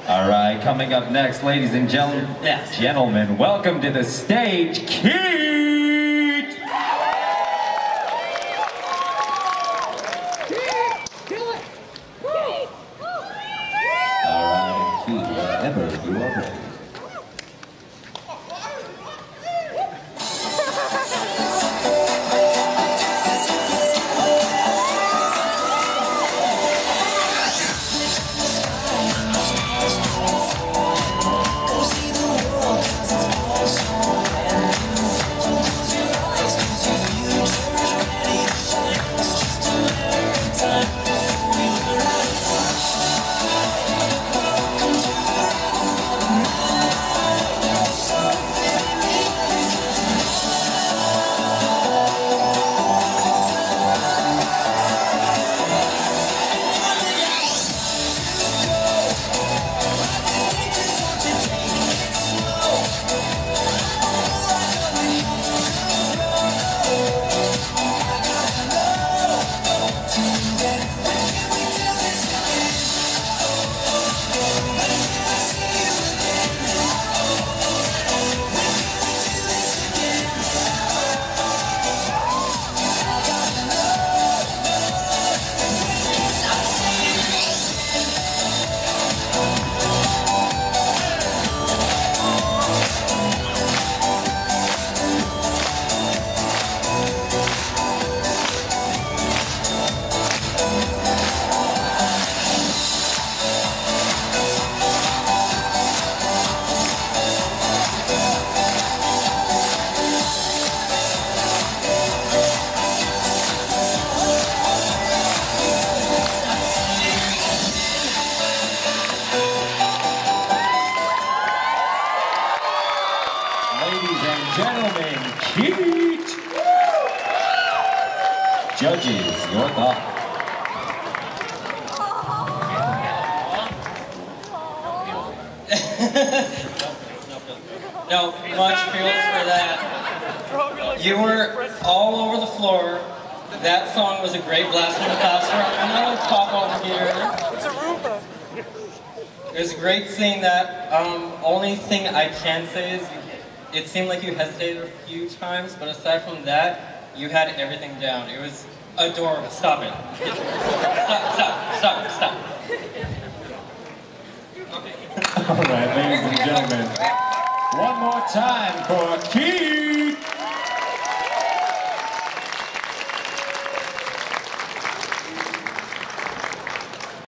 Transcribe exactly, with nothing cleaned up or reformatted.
All right, coming up next, ladies and gentlemen, gentlemen, welcome to the stage, Keith! All right, Keith, whenever you are ready. Ladies and gentlemen, Keith! Judges, your thoughts. No, much feels for that. You were all over the floor. That song was a great blast from the past. I'm gonna pop over here. It's a Roomba. It was great seeing that. Um, only thing I can say is it seemed like you hesitated a few times, but aside from that, you had everything down. It was adorable. Stop it. Stop, stop, stop, stop. All right, ladies and gentlemen, one more time for Keith!